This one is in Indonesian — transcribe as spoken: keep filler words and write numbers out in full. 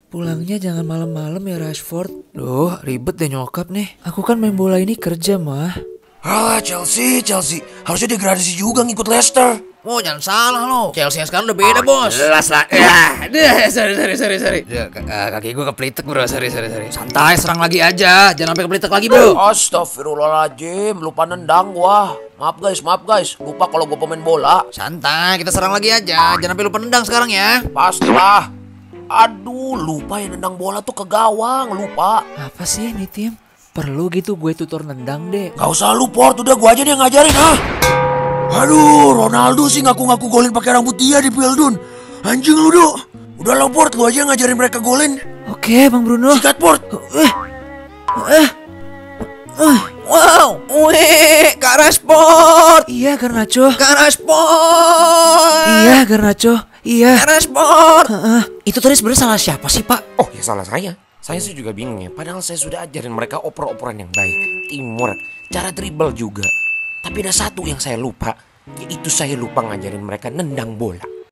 Pulangnya jangan malam-malam ya Rashford. Duh, ribet deh nyokap nih. Aku kan main bola ini kerja, mah. Alah, Chelsea, Chelsea. Harusnya degradasi juga ngikut Leicester. Oh, jangan salah lo. Chelsea yang sekarang udah beda, bos. Jelas lah. Ya, deh, sorry, sorry, sorry, sorry. Ya, k- uh, kaki gue kepelitek bro, sorry, sorry, sorry. Santai, serang lagi aja. Jangan sampai kepelitek lagi, bro. Astagfirullahaladzim, lupa nendang gua. Maaf guys, maaf guys. Lupa kalau gua pemain bola. Santai, kita serang lagi aja. Jangan sampai lupa nendang sekarang ya. Pastilah. Aduh, lupa ya nendang bola tuh ke gawang, lupa. Apa sih nih tim? Perlu gitu gue tutor nendang deh. Gak usah lu Port, udah gua aja nih yang ngajarin, ah. Aduh, Ronaldo sih ngaku-ngaku golin pakai rambut dia di Pildun. Anjing lu, Dok. Udah lo Port, lu aja yang ngajarin mereka golin. Oke, Bang Bruno. Sikat Port. Eh, eh, eh. Wow, weh, Kak Rashford. Iya, Garnacho. Kak Rashford. Iya, Garnacho. Iya. Kak Rashford. Heeh. Itu tadi sebenarnya salah siapa sih, Pak? Oh, ya salah saya. Saya sih juga bingung ya. Padahal saya sudah ajarin mereka oper-operan yang baik, teamwork, cara dribble juga. Tapi ada satu yang saya lupa, yaitu saya lupa ngajarin mereka nendang bola.